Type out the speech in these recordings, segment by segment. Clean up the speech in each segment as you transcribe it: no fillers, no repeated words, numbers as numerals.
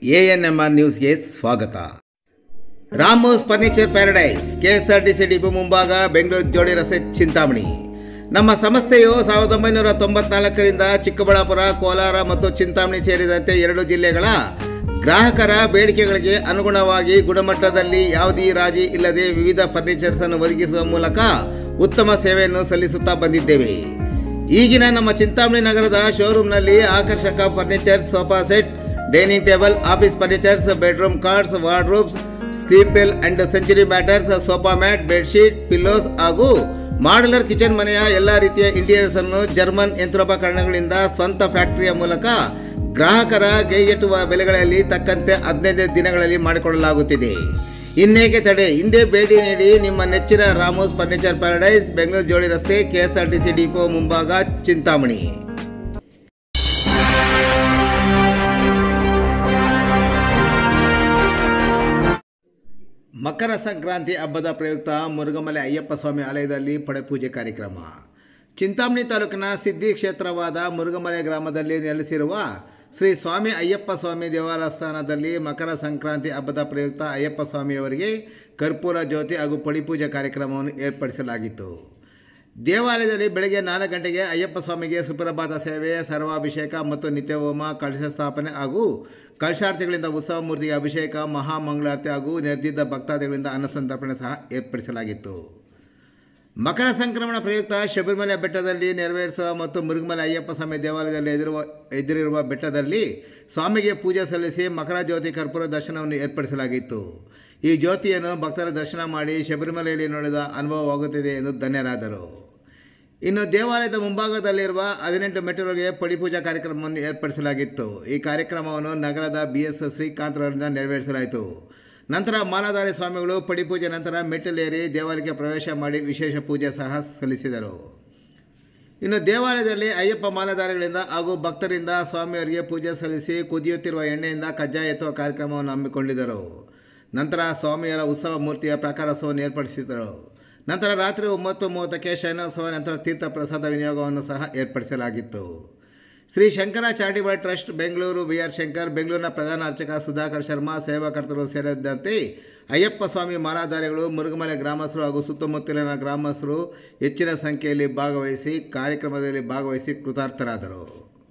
ANMR ನ್ಯೂಸ್ಗೆ ಸ್ವಾಗತ. Ramos furniture paradise, KSRTC depot ಮುಂಭಾಗ, ಬೆಂಗಳೂರು ಜೋಡಿ ರಸ್ತೆ, ಚಿಂತಾಮಣಿ. ನಮ್ಮ ಸಂಸ್ಥೆಯು 1994ರಿಂದ ಚಿಕ್ಕಬಳ್ಳಾಪುರ, ಕೋಲಾರ ಮತ್ತು ಚಿಂತಾಮಣಿ ಸೇರಿದಂತೆ 2 ಜಿಲ್ಲೆಗಳ ಗ್ರಾಹಕರ ಬೇಡಿಕೆಗಳಿಗೆ ಅನುಗುಣವಾಗಿ ಗುಣಮಟ್ಟದಲ್ಲಿ ಯಾವುದೇ ರಾಜಿ ಇಲ್ಲದೆ ವಿವಿಧ ಫರ್ನಿಚರ್ಸ್ ಅನ್ನು ಒದಗಿಸುವ ಮೂಲಕ ಉತ್ತಮ ಸೇವೆಯನ್ನು ಸಲ್ಲಿಸುತ್ತಾ ಬಂದಿದ್ದೇವೆ. ಈಗಿನ ನಮ್ಮ ಚಿಂತಾಮಣಿ ನಗರದ ಶೋರೂಮ್ನಲ್ಲಿ ಆಕರ್ಷಕ furnitures, sofa set, dining table, office furnitures, bedroom cots, wardrobes, Sleepwell and Century mattresses, sofa mat, bedsheet, pillows ಹಾಗೂ ಮಾಡ್ಯುಲರ್ ಕಿಚನ್ ಮನೆಯ ಎಲ್ಲ ರೀತಿಯ ಇಂಟೀರಿಯರ್ಸ್ ಅನ್ನು ಜರ್ಮನ್ ಯಂತ್ರೋಪಕರಣಗಳಿಂದ ಸ್ವಂತ ಫ್ಯಾಕ್ಟರಿಯ ಮೂಲಕ ಗ್ರಾಹಕರ ಕೈಗೆಟುವ ಬೆಲೆಗಳಲ್ಲಿ ತಕ್ಕಂತೆ 15 ದಿನಗಳಲ್ಲಿ ಮಾಡಿಕೊಳ್ಳಲಾಗುತ್ತಿದೆ. ಇನ್ನೇಕೆ ತಡೆ, ಹಿಂದೆ ಭೇಟಿ ನೀಡಿ ನಿಮ್ಮ ನೆಚ್ಚಿನ ರಾಮೋಸ್ ಫರ್ನಿಚರ್ ಪ್ಯಾರಡೈಸ್, ಬೆಂಗಳೂರು ಜೋಡಿ ರಸ್ತೆ, KSRTC ಡಿಪೋ ಮುಂಭಾಗ, ಚಿಂತಾಮಣಿ. ಮಕರ ಸಂಕ್ರಾಂತಿ ಹಬ್ಬದ ಪ್ರಯುಕ್ತ ಮುರುಘಮಲೆ ಅಯ್ಯಪ್ಪ ಸ್ವಾಮಿ ಆಲಯದಲ್ಲಿ ಪಡೆಪೂಜೆ ಕಾರ್ಯಕ್ರಮ. ಚಿಂತಾಮಣಿ ತಾಲೂಕಿನ ಸಿದ್ಧಿ ಕ್ಷೇತ್ರವಾದ ಮುರುಘಮಲೆ ಗ್ರಾಮದಲ್ಲಿ ನೆಲೆಸಿರುವ ಶ್ರೀ ಸ್ವಾಮಿ ಅಯ್ಯಪ್ಪ ಸ್ವಾಮಿ ದೇವಸ್ಥಾನದಲ್ಲಿ ಮಕರ ಸಂಕ್ರಾಂತಿ ಹಬ್ಬದ ಪ್ರಯುಕ್ತ ಅಯ್ಯಪ್ಪ ಸ್ವಾಮಿಯವರಿಗೆ ಕರ್ಪೂರ ಜ್ಯೋತಿ ಹಾಗೂ ಪಡಿಪೂಜೆ ಕಾರ್ಯಕ್ರಮವನ್ನು ಏರ್ಪಡಿಸಲಾಗಿತ್ತು. ದೇವಾಲಯದಲ್ಲಿ ಬೆಳಗ್ಗೆ 4 ಗಂಟೆಗೆ ಅಯ್ಯಪ್ಪ ಸ್ವಾಮಿಗೆ ಸುಪ್ರಭಾತ ಸೇವೆ, ಸರ್ವಾಭಿಷೇಕ ಮತ್ತು ನಿತ್ಯಹೋಮ, ಕಳಶ ಸ್ಥಾಪನೆ ಹಾಗೂ ಕಳಶಾರ್ಥಿಗಳಿಂದ ಉತ್ಸವ ಮೂರ್ತಿಗೆ ಅಭಿಷೇಕ, ಮಹಾಮಂಗಳಾರತಿ ಹಾಗೂ ನೆರೆದಿದ್ದ ಭಕ್ತಾದಿಗಳಿಂದ ಅನ್ನಸಂತರ್ಪಣೆ ಸಹ ಏರ್ಪಡಿಸಲಾಗಿತ್ತು. ಮಕರ ಸಂಕ್ರಮಣ ಪ್ರಯುಕ್ತ ಶಬರಿಮಲೆ ಬೆಟ್ಟದಲ್ಲಿ ನೆರವೇರಿಸುವ ಮತ್ತು ಮುರುಘಮಲೆ ಅಯ್ಯಪ್ಪ ಸ್ವಾಮಿ ದೇವಾಲಯದಲ್ಲಿ ಎದುರಿರುವ ಬೆಟ್ಟದಲ್ಲಿ ಸ್ವಾಮಿಗೆ ಪೂಜೆ ಸಲ್ಲಿಸಿ ಮಕರ ಜ್ಯೋತಿ ಕರ್ಪೂರ ದರ್ಶನವನ್ನು ಏರ್ಪಡಿಸಲಾಗಿತ್ತು. ಈ ಜ್ಯೋತಿಯನ್ನು ಭಕ್ತರ ದರ್ಶನ ಮಾಡಿ ಶಬರಿಮಲೆಯಲ್ಲಿ ನೋಡಿದ ಅನುಭವವಾಗುತ್ತಿದೆ ಎಂದು ಧನ್ಯರಾದರು. ಇನ್ನು ದೇವಾಲಯದ ಮುಂಭಾಗದಲ್ಲಿರುವ 18 ಮೆಟ್ಟಿಲುಗಳಿಗೆ ಪಡಿಪೂಜಾ ಕಾರ್ಯಕ್ರಮವನ್ನು ಏರ್ಪಡಿಸಲಾಗಿತ್ತು. ಈ ಕಾರ್ಯಕ್ರಮವನ್ನು ನಗರದ BS ಶ್ರೀಕಾಂತ್ ರವರಿಂದ ನೆರವೇರಿಸಲಾಯಿತು. ನಂತರ ಮಾಲಾಧಾರಿ ಸ್ವಾಮಿಗಳು ಪಡಿಪೂಜೆ ನಂತರ ಮೆಟ್ಟಿಲೇರಿ ದೇವಾಲಯಕ್ಕೆ ಪ್ರವೇಶ ಮಾಡಿ ವಿಶೇಷ ಪೂಜೆ ಸಹ ಸಲ್ಲಿಸಿದರು. ಇನ್ನು ದೇವಾಲಯದಲ್ಲಿ ಅಯ್ಯಪ್ಪ ಮಾಲಾಧಾರಿಗಳಿಂದ ಹಾಗೂ ಭಕ್ತರಿಂದ ಸ್ವಾಮಿಯವರಿಗೆ ಪೂಜೆ ಸಲ್ಲಿಸಿ ಕುದಿಯುತ್ತಿರುವ ಎಣ್ಣೆಯಿಂದ ಕಜ್ಜಾಯ ಎತ್ತುವ ಕಾರ್ಯಕ್ರಮವನ್ನು ಹಮ್ಮಿಕೊಂಡಿದ್ದರು. ನಂತರ ಸ್ವಾಮಿಯರ ಉತ್ಸವ ಮೂರ್ತಿಯ ಪ್ರಾಕಾರೋತ್ಸವವನ್ನು ಏರ್ಪಡಿಸಿದರು. ನಂತರ ರಾತ್ರಿ 9:30ಕ್ಕೆ ಶಯನೋತ್ಸವ, ನಂತರ ತೀರ್ಥ ಪ್ರಸಾದ ವಿನಿಯೋಗವನ್ನು ಸಹ ಏರ್ಪಡಿಸಲಾಗಿತ್ತು. Shri Shankara charitable trust Bengaluru, BR Shankar, ಬೆಂಗಳೂರಿನ ಪ್ರಧಾನ ಅರ್ಚಕ ಸುಧಾಕರ್ ಶರ್ಮಾ, ಸೇವಾಕರ್ತರು ಸೇರಿದಂತೆ ಅಯ್ಯಪ್ಪ ಸ್ವಾಮಿ ಮಾಲಾಧಾರಿಗಳು, ಮುರುಘಮಲೆ ಗ್ರಾಮಸ್ಥರು ಹಾಗೂ ಸುತ್ತಮುತ್ತಲಿನ ಗ್ರಾಮಸ್ಥರು ಹೆಚ್ಚಿನ ಸಂಖ್ಯೆಯಲ್ಲಿ ಕಾರ್ಯಕ್ರಮದಲ್ಲಿ ಭಾಗವಹಿಸಿ ಕೃತಾರ್ಥರಾದರು.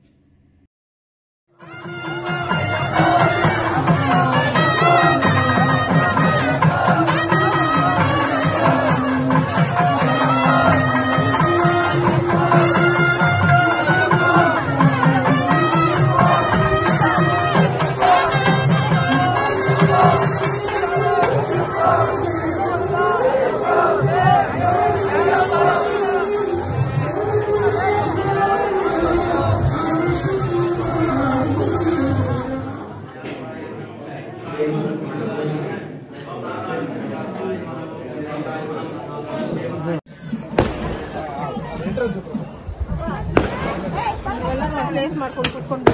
ಪ್ಲೇಸ್ ಮಾಡ್ಕೊಂಡು ಕುತ್ಕೊಂಡು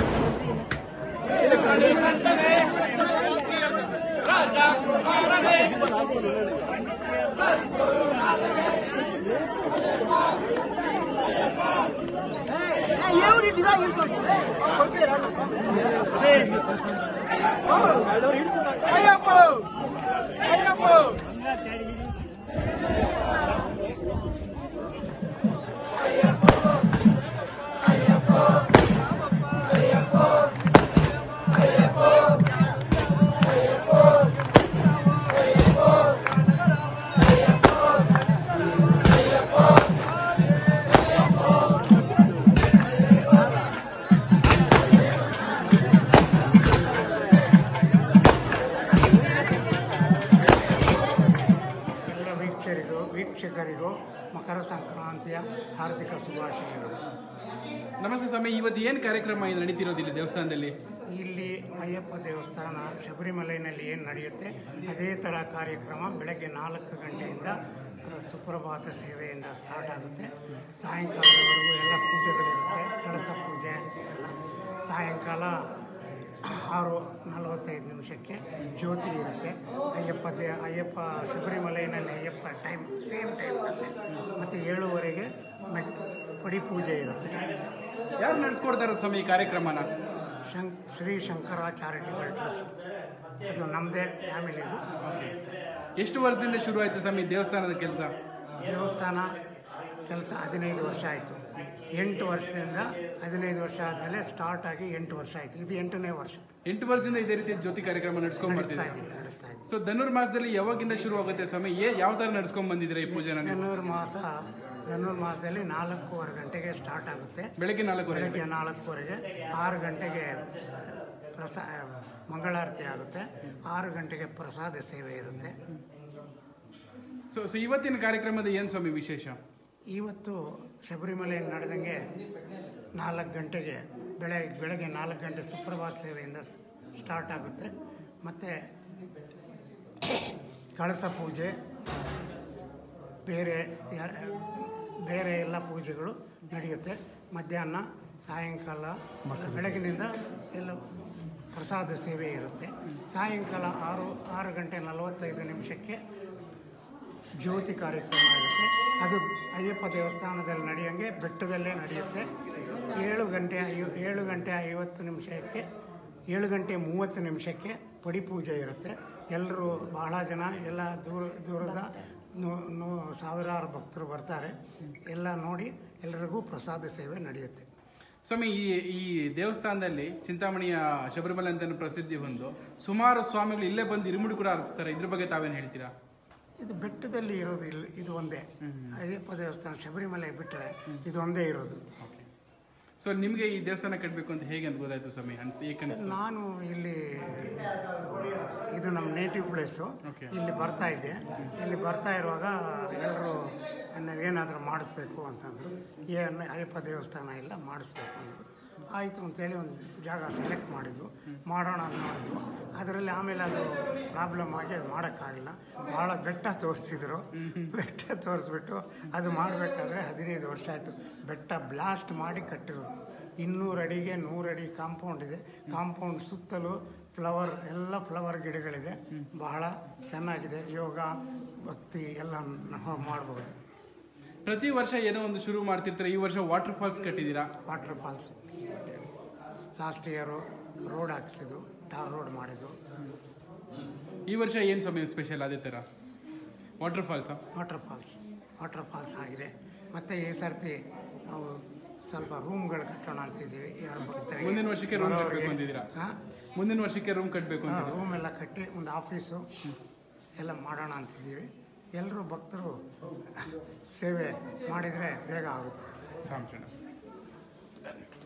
ವೀಕ್ಷಕರಿಗೂ ಮಕರ ಸಂಕ್ರಾಂತಿಯ ಹಾರ್ದಿಕ ಶುಭಾಶಯಗಳು. ನಮಸ್ತೆ ಸ್ವಾಮಿ, ಇವತ್ತು ಏನು ಕಾರ್ಯಕ್ರಮ ಇದು ನಡೀತಿರೋದು ಇಲ್ಲಿ ದೇವಸ್ಥಾನದಲ್ಲಿ? ಇಲ್ಲಿ ಅಯ್ಯಪ್ಪ ದೇವಸ್ಥಾನ ಶಬರಿಮಲೆಯಲ್ಲಿ ಏನು ನಡೆಯುತ್ತೆ ಅದೇ ಥರ ಕಾರ್ಯಕ್ರಮ ಬೆಳಗ್ಗೆ 4 ಗಂಟೆಯಿಂದ ಸುಪ್ರಭಾತ ಸೇವೆಯಿಂದ ಸ್ಟಾರ್ಟ್ ಆಗುತ್ತೆ. ಸಾಯಂಕಾಲದವರೆಗೂ ಎಲ್ಲ ಪೂಜೆಗಳಿರುತ್ತೆ. ಕಳಸ ಪೂಜೆ ಎಲ್ಲ ಸಾಯಂಕಾಲ 6:45 ಜ್ಯೋತಿ ಇರುತ್ತೆ. ಅಯ್ಯಪ್ಪ ಶಬರಿಮಲೆಯಲ್ಲಿ ಅಯ್ಯಪ್ಪ ಸೇಮ್ ಟೈಮ್ನಲ್ಲಿ ಮತ್ತು 7:15 ಪಡಿ ಪೂಜೆ ಇರುತ್ತೆ. ಯಾರು ನಡೆಸ್ಕೊಡ್ತಾರೆ ಸ್ವಾಮಿ ಈ ಕಾರ್ಯಕ್ರಮನ? ಶ್ರೀ ಶಂಕರ ಚಾರಿಟೇಬಲ್ ಟ್ರಸ್ಟ್, ಅದು ನಮ್ಮದೇ ಫ್ಯಾಮಿಲಿದು. ಎಷ್ಟು ವರ್ಷದಿಂದ ಶುರು ಆಯಿತು ಸ್ವಾಮಿ ದೇವಸ್ಥಾನದ ಕೆಲಸ? ದೇವಸ್ಥಾನ ಕೆಲಸ 15 ವರ್ಷ ಆಯಿತು. 8 ವರ್ಷದಿಂದ 15 ವರ್ಷ ಆದಮೇಲೆ ಸ್ಟಾರ್ಟ್ ಆಗಿ 8 ವರ್ಷ ಆಯಿತು. ಇದು 8ನೇ ವರ್ಷ. 8 ವರ್ಷದಿಂದ ಇದೇ ರೀತಿ ಜ್ಯೋತಿ ಕಾರ್ಯಕ್ರಮ ನಡೆಸ್ಕೊಂಡು ನಡೆಸ್ತಾ ಬರ್ತಿದ್ದೀವಿ. ಇದ್ದೀವಿ. ಸೊ ಧನುರ್ಮಾಸದಲ್ಲಿ ಯಾವಾಗಿಂದ ಶುರು ಆಗುತ್ತೆ ಸ್ವಾಮಿ? ಯಾವ ತರ ನಡ್ಸ್ಕೊಂಡ್ ಬಂದಿದ್ದೀರಾ ಈ ಪೂಜೆನ? ಧನುರ್ಮಾಸದಲ್ಲಿ 4:15 ಗಂಟೆಗೆ ಸ್ಟಾರ್ಟ್ ಆಗುತ್ತೆ. ಬೆಳಗ್ಗೆ 4:15. ಬೆಳಗ್ಗೆ 4:15ಗೆ 6 ಗಂಟೆಗೆ ಮಂಗಳಾರತಿ ಆಗುತ್ತೆ. 6 ಗಂಟೆಗೆ ಪ್ರಸಾದ ಸೇವೆ ಇರುತ್ತೆ. ಸೊ ಇವತ್ತಿನ ಕಾರ್ಯಕ್ರಮದ ಏನು ಸ್ವಾಮಿ ವಿಶೇಷ? ಇವತ್ತು ಶಬರಿಮಲೆಯಲ್ಲಿ ನಡೆದಂಗೆ 4 ಗಂಟೆಗೆ ಬೆಳಗ್ಗೆ 4 ಗಂಟೆ ಸುಪ್ರಭಾತ ಸೇವೆಯಿಂದ ಸ್ಟಾರ್ಟ್ ಆಗುತ್ತೆ. ಮತ್ತು ಕಳಸ ಪೂಜೆ, ಬೇರೆ ಎಲ್ಲ ಪೂಜೆಗಳು ನಡೆಯುತ್ತೆ. ಮಧ್ಯಾಹ್ನ ಸಾಯಂಕಾಲ ಬೆಳಗಿನಿಂದ ಎಲ್ಲ ಪ್ರಸಾದ ಸೇವೆ ಇರುತ್ತೆ. ಸಾಯಂಕಾಲ 6:45 ಜ್ಯೋತಿ ಕಾರ್ಯಕ್ರಮ ಇರುತ್ತೆ. ಅದು ಅಯ್ಯಪ್ಪ ದೇವಸ್ಥಾನದಲ್ಲಿ ನಡೆಯೋಂಗೆ ಬೆಟ್ಟದಲ್ಲೇ ನಡೆಯುತ್ತೆ. 7 ಗಂಟೆ 30 ನಿಮಿಷಕ್ಕೆ ಪಡಿಪೂಜೆ ಇರುತ್ತೆ. ಎಲ್ಲರೂ ಬಹಳ ಜನ ಎಲ್ಲ ದೂರದ ಸಾವಿರಾರು ಭಕ್ತರು ಬರ್ತಾರೆ. ಎಲ್ಲ ನೋಡಿ ಎಲ್ಲರಿಗೂ ಪ್ರಸಾದ ಸೇವೆ ನಡೆಯುತ್ತೆ. ಸ್ವಾಮಿ, ಈ ದೇವಸ್ಥಾನದಲ್ಲಿ ಚಿಂತಾಮಣಿಯ ಶಬರಿಮಲೆ ಅಂತ ಪ್ರಸಿದ್ಧಿ ಹೊಂದು ಸುಮಾರು ಸ್ವಾಮಿಗಳು ಇಲ್ಲೇ ಬಂದು ಇರುಮುಡಿ ಕೂಡ ಅರ್ಪಿಸ್ತಾರೆ. ಇದ್ರ ಬಗ್ಗೆ ತಾವೇನು ಹೇಳ್ತೀರಾ? ಇದು ಬೆಟ್ಟದಲ್ಲಿ ಇರೋದು ಇದು ಒಂದೇ ಅಯ್ಯಪ್ಪ ದೇವಸ್ಥಾನ. ಶಬರಿಮಲೆ ಬಿಟ್ಟರೆ ಇದು ಒಂದೇ ಇರೋದು. ಸೊ ನಿಮಗೆ ಈ ದೇವಸ್ಥಾನ ಕಟ್ಟಬೇಕು ಅಂತ ಹೇಗೆ ಅನ್ಬೋದಾಯ್ತು ಸ್ವಾಮಿ? ನಾನು ಇದು ನಮ್ಮ ನೇಟಿವ್ ಪ್ಲೇಸು. ಇಲ್ಲಿ ಬರ್ತಾ ಇದ್ದೆ. ಇಲ್ಲಿ ಬರ್ತಾ ಇರುವಾಗ ಎಲ್ಲರೂ ನಾವೇನಾದರೂ ಮಾಡಿಸ್ಬೇಕು ಅಂತಂದರು. ಅಯ್ಯಪ್ಪ ದೇವಸ್ಥಾನ ಎಲ್ಲ ಮಾಡಿಸ್ಬೇಕು ಅಂದರು. ಆಯಿತು ಅಂತೇಳಿ ಒಂದು ಜಾಗ ಸೆಲೆಕ್ಟ್ ಮಾಡಿದ್ವು. ಮಾಡೋಣ ಅಂತ ಮಾಡಿದ್ವು. ಅದರಲ್ಲಿ ಆಮೇಲೆ ಅದು ಪ್ರಾಬ್ಲಮ್ ಆಗಿ ಅದು ಮಾಡೋಕ್ಕಾಗಿಲ್ಲ. ಭಾಳ ಬೆಟ್ಟ ತೋರಿಸಿದ್ರು. ಬೆಟ್ಟ ತೋರಿಸ್ಬಿಟ್ಟು ಅದು ಮಾಡಬೇಕಾದ್ರೆ 15 ವರ್ಷ ಆಯಿತು. ಬೆಟ್ಟ ಬ್ಲಾಸ್ಟ್ ಮಾಡಿ ಕಟ್ಟಿರೋದು. 200 ಅಡಿಗೆ 100 ಅಡಿ ಕಾಂಪೌಂಡ್ ಇದೆ. ಕಾಂಪೌಂಡ್ ಸುತ್ತಲೂ ಫ್ಲವರ್ ಗಿಡಗಳಿದೆ. ಬಹಳ ಚೆನ್ನಾಗಿದೆ. ಯೋಗ ಭಕ್ತಿ ಎಲ್ಲ ಮಾಡ್ಬೋದು. ಪ್ರತಿ ವರ್ಷ ಏನೋ ಒಂದು ಶುರು ಮಾಡ್ತಿರ್ತಾರೆ. ಈ ವರ್ಷ ವಾಟರ್ ಫಾಲ್ಸ್ ಕಟ್ಟಿದ್ದೀರಾ? Water falls last year road ಹಾಕ್ಸಿದ್ದು, ಟಾರ್ ರೋಡ್ ಮಾಡಿದ್ದು. ಈ ವರ್ಷ ಏನು ಸ್ವಾಮಿ ಸ್ಪೆಷಲ್ ಅದೇ ಥರ ವಾಟರ್ ಫಾಲ್ಸ್ ಆಗಿದೆ. ಮತ್ತು ಈ ಸರ್ತಿ ನಾವು ಸ್ವಲ್ಪ ರೂಮ್ಗಳು ಕಟ್ಟೋಣ ಅಂತಿದ್ದೀವಿ. ಯಾರು ಬರ್ತಾರೆ ಮುಂದಿನ ವರ್ಷಕ್ಕೆ ರೂಮ್ ಕಟ್ಟಬೇಕು ಅಂತಿದ್ದೀರಾ? ಮುಂದಿನ ವರ್ಷಕ್ಕೆ ರೂಮ್ ಕಟ್ಟಬೇಕು ಅಂತ ರೂಮ್ ಎಲ್ಲ ಕಟ್ಟಿ ಒಂದು ಆಫೀಸು ಎಲ್ಲ ಮಾಡೋಣ ಅಂತಿದ್ದೀವಿ. ಎಲ್ಲರೂ ಭಕ್ತರು ಸೇವೆ ಮಾಡಿದರೆ ಬೇಗ ಆಗುತ್ತೆ.